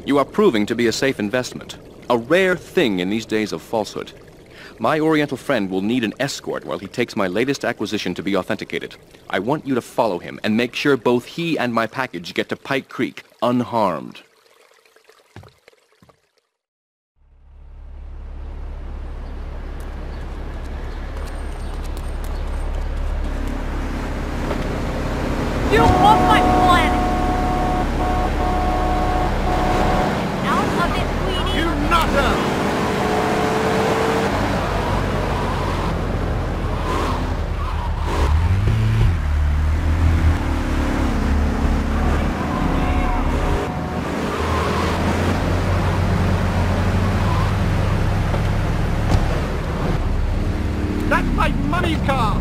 You are proving to be a safe investment. A rare thing in these days of falsehood. My Oriental friend will need an escort while he takes my latest acquisition to be authenticated. I want you to follow him and make sure both he and my package get to Pike Creek unharmed. You off my planet! Out of it, Queenie! You nutter! That's my money car!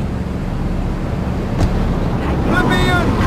Oblivion!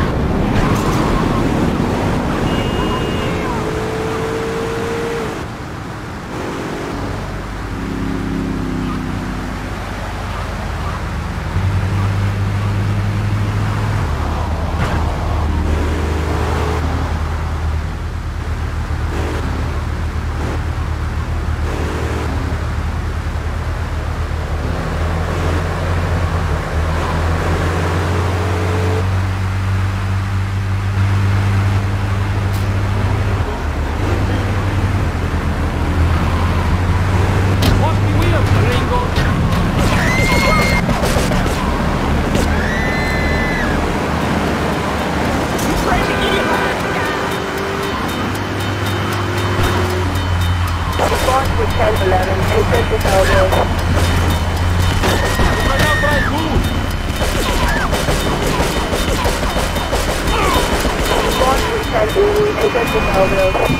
Over.